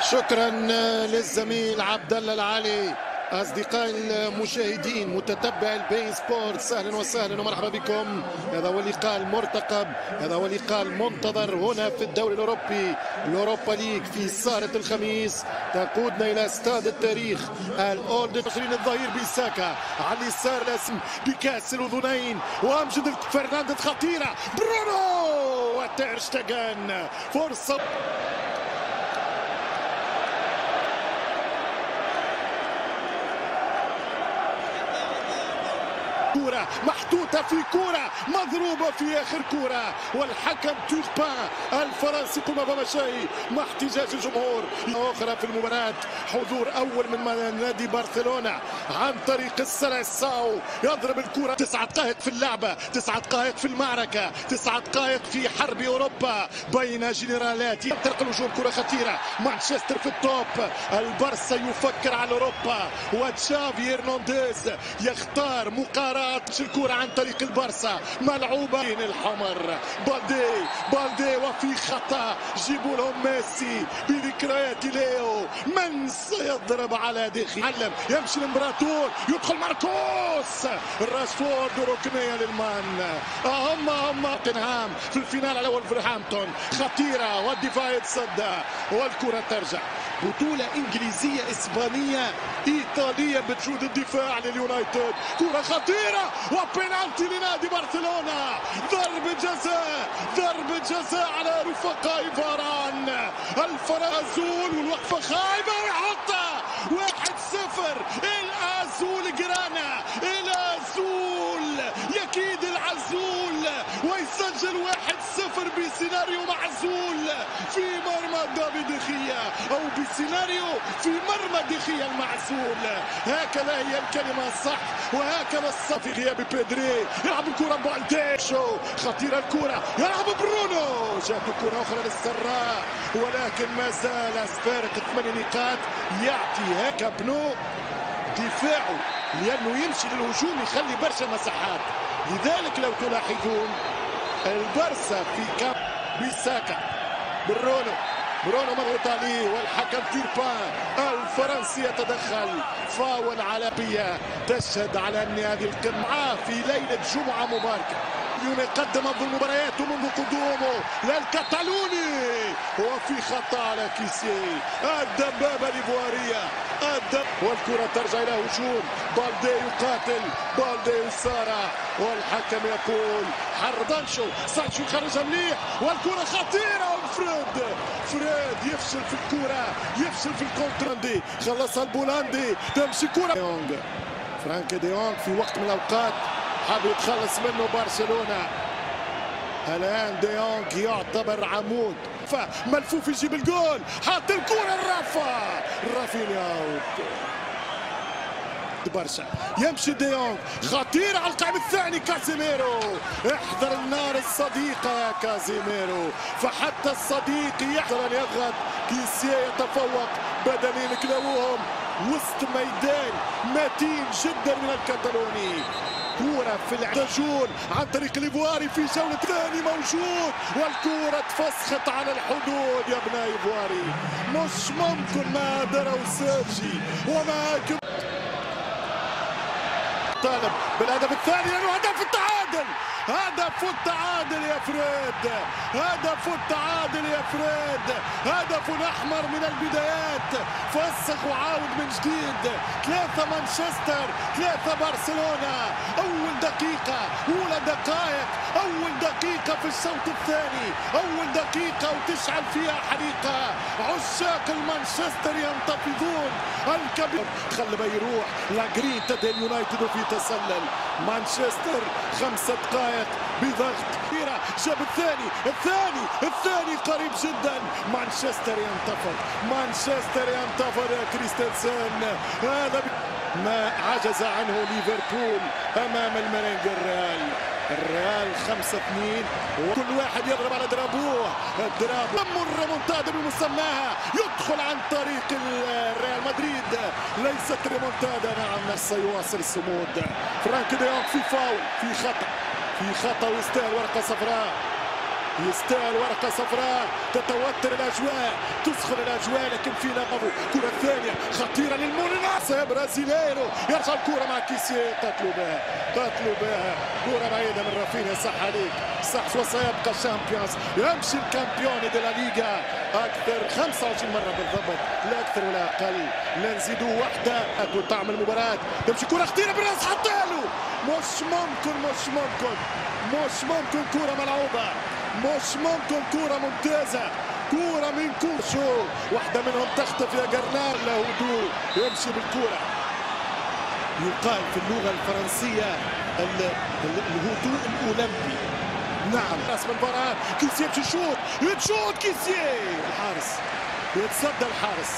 شكرا للزميل عبد الله العالي. أصدقائي المشاهدين متتبع البين سبورتس، أهلا وسهلا ومرحبا بكم. هذا هو اللقاء المرتقب، هذا هو اللقاء المنتظر هنا في الدوري الأوروبي، الأوروبا ليج في سهرة الخميس تقودنا إلى استاد التاريخ الأولد ترافورد. الظهير بيساكا على اليسار الاسم بكاس الأذنين وأمجد فرنانديز خطيرة، برونو وتير شتيغن فرصة كرة محطوطة في كرة مضروبة في آخر كرة، والحكم توربان الفرنسي قم بمشاي مع احتجاج الجمهور. أخرى في المباراة، حضور أول من نادي برشلونة عن طريق السلاساو، يضرب الكرة. 9 دقائق في اللعبة، 9 دقائق في المعركة، 9 دقائق في حرب أوروبا بين جنرالات. ينطلق الهجوم، كرة خطيرة، مانشستر في التوب، البرسا يفكر على أوروبا وتشافي هرنانديز يختار مقارنة الكرة عن طريق البرسا، ملعوبة الحمر. بالدي وفي خطأ، جيبوا لهم ميسي بذكريات ليو. من سيضرب على دخي؟ علم يمشي الامبراطور، يدخل ماركوس، راشفورد ركنية للمان. هم توتنهام في الفينال على ولفرهامبتون، خطيرة والدفاع يتصدى والكرة ترجع. بطولة إنجليزية إسبانية إيطالية بتجود الدفاع لليونايتد، كرة خطيرة وبينالتي لنادي برشلونة. ضربة جزاء على رفقاء فاران. الفرازول والوقفة خايبة ويحطها 1-0. الأزول جرانا، الأزول يكيد العزول ويسجل 1-0 بسيناريو معزول في مرمى دافيد دخيا، أو بسيناريو في مرمى دخيا المعزول. هكذا هي الكلمة الصح وهكذا الصح. في غياب بيدري يلعب الكرة بالدي، خطيرة الكرة، يلعب برونو، جاب كرة أخرى للسراء ولكن ما زال فارق 8 نقاط. يعطي هكا بنو دفاعه لأنه يمشي للهجوم يخلي برشا مساحات. لذلك لو تلاحظون البرسا في كام بيساكا، برونو مضغوط عليه والحكم توربان الفرنسي يتدخل. فاول على بيا تشهد على ان هذه القمة في ليلة جمعة مباركة. يقدم افضل مبارياته منذ قدومه للكتالوني، وفي خطأ على كيسي، الدبابة الإيفوارية والكرة ترجع إلى هجوم. بالدي يقاتل، بالدي يسارع والحكم يقول سانشو خرج مليح والكرة خطيرة. فريد يفشل في الكرة، يفشل في الكونتراندي، خلصها البولندي، تمشي كرة فرانكي دي يونغ في وقت من الأوقات حاب يتخلص منه برشلونة. الآن دي يونغ يعتبر عمود، فملفوف يجيب الجول، حاط الكرة رافينيا برشا. يمشي دي يونغ، خطير على القائم الثاني كازيميرو. احذر النار الصديقة يا كازيميرو، فحتى الصديق يحذر ان يضغط. كيسيه يتفوق بدليل كلاوهم وسط ميدان متين جدا من الكتالوني. كرة في العجول عن طريق الإيفواري في جولة ثاني موجود، والكرة تفسخت على الحدود. يا ابن إيفواري مش ممكن ما دروا سيرجي وما طالب بالهدف الثاني لانه هدف التعادل. هدف التعادل يا فريد، هدف التعادل يا فريد، هدف احمر من البدايات. فسخ وعاود من جديد. 3 مانشستر 3 برشلونة. اول دقيقة، اولى دقائق، اول دقيقة في الشوط الثاني، اول دقيقة وتشعل فيها حريقة. عشاق المانشستر ينتفضون. الكبير خلى يروح لاجرين تدي اليونايتد وفي تسلل مانشستر. 5 دقائق بضغط كبيرة، جاب الثاني قريب جدا. مانشستر ينتفض يا كريستنسن. هذا ما عجز عنه ليفربول امام المرنج الريال 5-2 وكل واحد يضرب على درابوه. الريمونتادا بمسماها يدخل عن طريق الريال مدريد، ليست ريمونتادا. نعم سيواصل الصمود. فرانك دي يونغ في فاول، في خطأ ويستاهل ورقة صفراء. يستاهل ورقة صفراء. تتوتر الأجواء، تسخن الأجواء، لكن في نقبه. كرة ثانية خطيرة للمونيناس برازيليرو، يرجع الكرة مع كيسيه، قتلوا بها كرة بعيدة من رافينيا. صح عليك، صح، وسيبقى شامبيونز. يمشي الكامبيون دي لا ليغا أكثر 25 مرة بالضبط، لا أكثر ولا أقل. لا نزيدوه وحدة وتعمل المباراة. تمشي كرة خطيرة بالراس، حطاله. مش ممكن كرة ملعوبة، مش ممكن كرة ممتازة، كرة من كورشو، واحدة منهم تخطف يا جرنال. هدوء يمشي بالكرة. يقال في اللغة الفرنسية الهدوء الأولمبي. نعم، راس من المباراة. كيسيه يمشي يشوط كيسيه، الحارس يتصدى الحارس.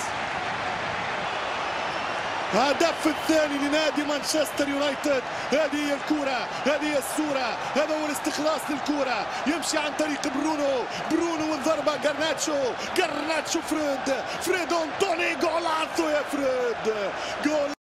هدف الثاني لنادي مانشستر يونايتد. هذه هي الكرة، هذه هي الصورة، هذا هو الاستخلاص للكرة. يمشي عن طريق برونو والضربة. جرناتشو فريد أنطوني، جولاتو يا فريد، جول.